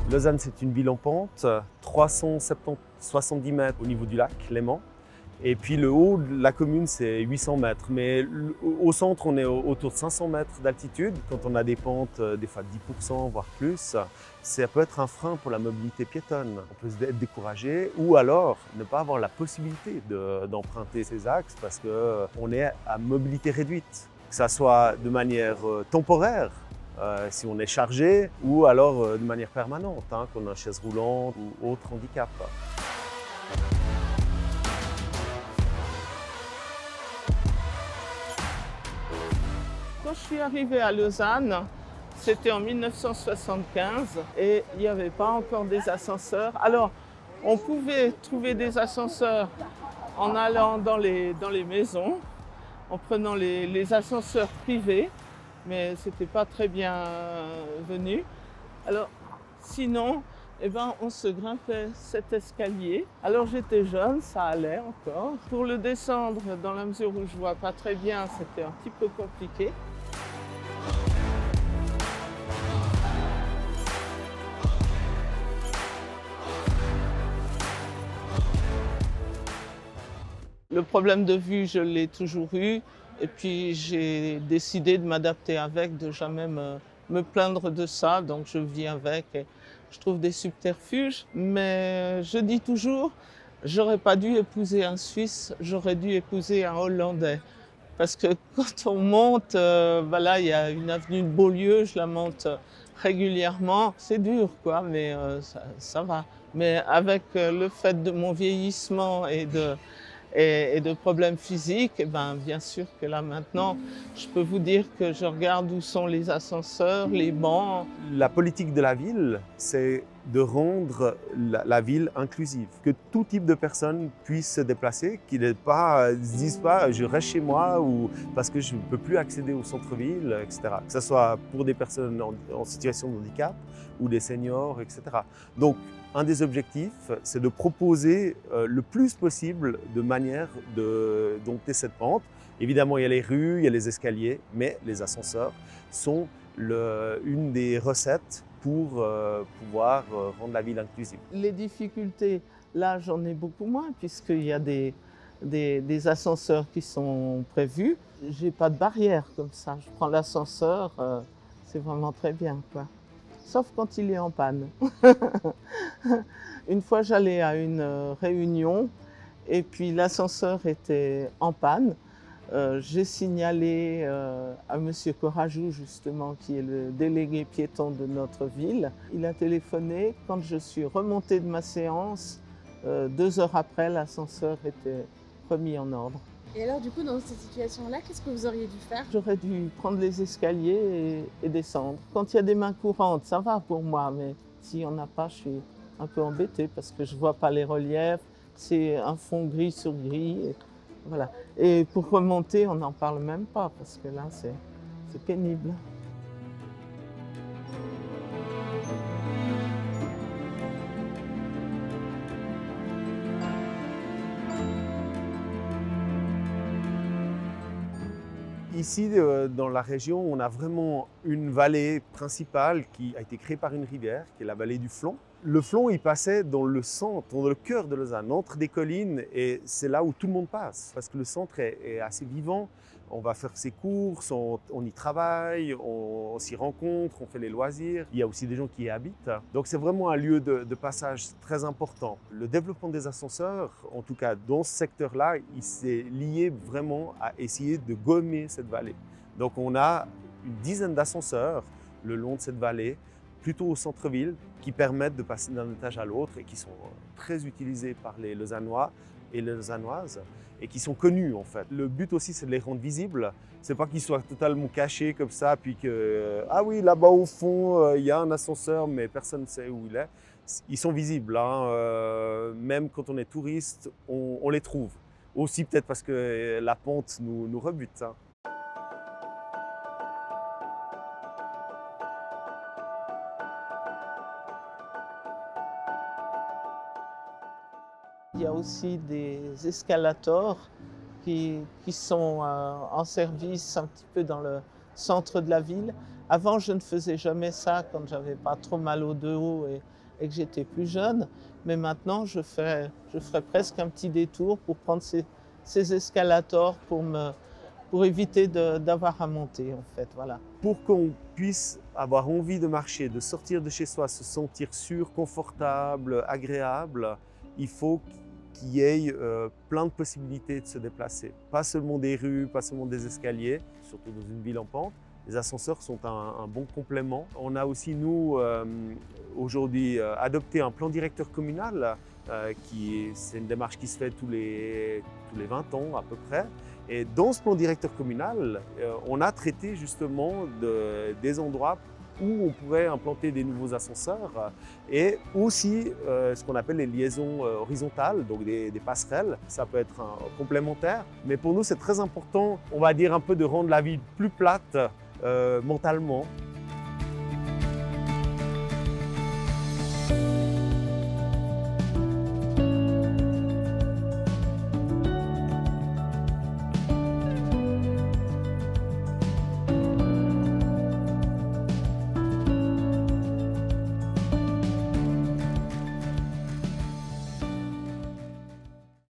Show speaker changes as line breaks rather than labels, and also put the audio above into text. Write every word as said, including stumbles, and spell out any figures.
Lausanne, c'est une ville en pente, trois cent soixante-dix mètres au niveau du lac Léman. Et puis le haut de la commune, c'est huit cents mètres. Mais au centre, on est autour de cinq cents mètres d'altitude. Quand on a des pentes, des fois dix pour cent, voire plus, ça peut être un frein pour la mobilité piétonne. On peut être découragé ou alors ne pas avoir la possibilité d'emprunter ces axes parce qu'on est à mobilité réduite. Que ça soit de manière temporaire, Euh, si on est chargé, ou alors euh, de manière permanente, hein, qu'on a une chaise roulante ou autre handicap.
Quand je suis arrivée à Lausanne, c'était en mille neuf cent soixante-quinze et il n'y avait pas encore des ascenseurs. Alors, on pouvait trouver des ascenseurs en allant dans les, dans les maisons, en prenant les, les ascenseurs privés. Mais ce n'était pas très bien venu. Alors, sinon, eh ben, on se grimpait cet escalier. Alors, j'étais jeune, ça allait encore. Pour le descendre, dans la mesure où je ne vois pas très bien, c'était un petit peu compliqué. Le problème de vue, je l'ai toujours eu. Et puis j'ai décidé de m'adapter avec, de jamais me, me plaindre de ça. Donc je vis avec et je trouve des subterfuges. Mais je dis toujours, j'aurais pas dû épouser un Suisse, j'aurais dû épouser un Hollandais. Parce que quand on monte, euh, ben là il y a une avenue de Beaulieu, je la monte régulièrement. C'est dur quoi, mais euh, ça, ça va. Mais avec le fait de mon vieillissement et de Et, et de problèmes physiques, eh ben, bien sûr que là maintenant, je peux vous dire que je regarde où sont les ascenseurs, les bancs.
La politique de la ville, c'est de rendre la, la ville inclusive, que tout type de personnes puissent se déplacer, qu'ils ne pas, se disent pas je reste chez moi ou parce que je ne peux plus accéder au centre-ville, et cetera. Que ce soit pour des personnes en, en situation de handicap ou des seniors, et cetera. Donc, un des objectifs, c'est de proposer euh, le plus possible de manière de dompter cette pente. Évidemment, il y a les rues, il y a les escaliers, mais les ascenseurs sont le, une des recettes pour euh, pouvoir euh, rendre la ville inclusive.
Les difficultés, là, j'en ai beaucoup moins puisqu'il y a des, des, des ascenseurs qui sont prévus. J'ai pas de barrière comme ça. Je prends l'ascenseur, euh, c'est vraiment très bien, quoi. Sauf quand il est en panne. Une fois, j'allais à une réunion et puis l'ascenseur était en panne. Euh, j'ai signalé euh, à monsieur Corajou, justement, qui est le délégué piéton de notre ville. Il a téléphoné. Quand je suis remontée de ma séance, euh, deux heures après, l'ascenseur était remis en ordre.
Et alors, du coup, dans cette situation-là, qu'est-ce que vous auriez dû faire?
J'aurais dû prendre les escaliers et, et descendre. Quand il y a des mains courantes, ça va pour moi, mais s'il n'y en a pas, je suis un peu embêtée parce que je ne vois pas les reliefs. C'est un fond gris sur gris. Et, voilà. Et pour remonter, on n'en parle même pas parce que là, c'est pénible.
Ici, dans la région, on a vraiment une vallée principale qui a été créée par une rivière, qui est la vallée du Flon. Le Flon, il passait dans le centre, dans le cœur de Lausanne, entre des collines, et c'est là où tout le monde passe, parce que le centre est, est assez vivant. On va faire ses courses, on, on y travaille, on, on s'y rencontre, on fait les loisirs. Il y a aussi des gens qui y habitent. Donc c'est vraiment un lieu de, de passage très important. Le développement des ascenseurs, en tout cas dans ce secteur-là, il s'est lié vraiment à essayer de gommer cette vallée. Donc on a une dizaine d'ascenseurs le long de cette vallée, plutôt au centre-ville, qui permettent de passer d'un étage à l'autre et qui sont très utilisés par les Lausannois et les Lausannoises et qui sont connus en fait. Le but aussi, c'est de les rendre visibles. C'est pas qu'ils soient totalement cachés comme ça, puis que euh, ah oui, là-bas au fond, il euh, y a un ascenseur, mais personne ne sait où il est. Ils sont visibles, hein. euh, même quand on est touriste, on, on les trouve. Aussi peut-être parce que la pente nous, nous rebute. Hein.
Il y a aussi des escalators qui, qui sont euh, en service un petit peu dans le centre de la ville. Avant, je ne faisais jamais ça quand j'avais pas trop mal au dos et, et que j'étais plus jeune. Mais maintenant, je fais, je ferai presque un petit détour pour prendre ces, ces escalators pour, me, pour éviter d'avoir à monter, en fait. Voilà.
Pour qu'on puisse avoir envie de marcher, de sortir de chez soi, se sentir sûr, confortable, agréable, il faut qu'il y ait euh, plein de possibilités de se déplacer. Pas seulement des rues, pas seulement des escaliers, surtout dans une ville en pente. Les ascenseurs sont un, un bon complément. On a aussi, nous, euh, aujourd'hui, euh, adopté un plan directeur communal. Euh, qui, c'est une démarche qui se fait tous les, tous les vingt ans à peu près. Et dans ce plan directeur communal, euh, on a traité justement de, des endroits où on pourrait implanter des nouveaux ascenseurs et aussi euh, ce qu'on appelle les liaisons euh, horizontales, donc des, des passerelles. Ça peut être un, complémentaire, mais pour nous c'est très important, on va dire un peu de rendre la vie plus plate euh, mentalement.